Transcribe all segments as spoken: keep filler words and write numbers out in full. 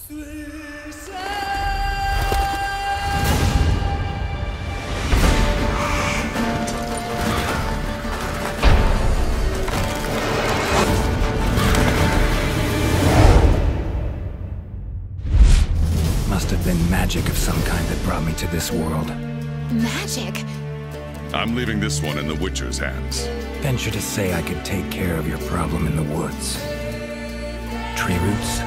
Must have been magic of some kind that brought me to this world. Magic? I'm leaving this one in the Witcher's hands. Venture to say I could take care of your problem in the woods. Tree roots?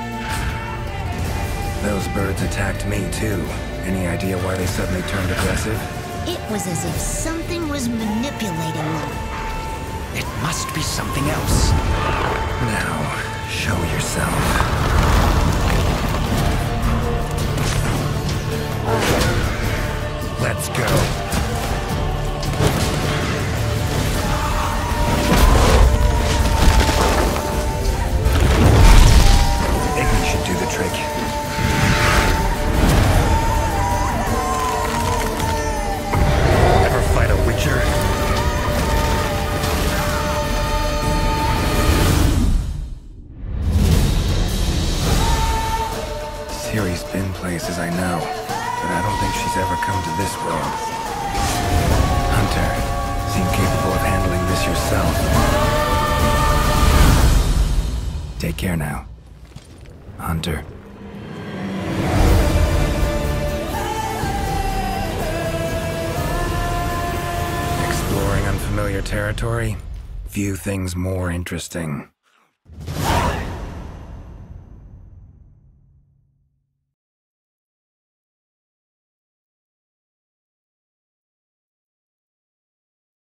Those birds attacked me too. Any idea why they suddenly turned aggressive? It was as if something was manipulating them. It must be something else. Now, show yourself. Let's go. Igni should do the trick. Ever fight a Witcher? Ciri's been places, I know. But I don't think she's ever come to this world. Hunter, seem capable of handling this yourself. Take care now, Hunter. Exploring unfamiliar territory? Few things more interesting.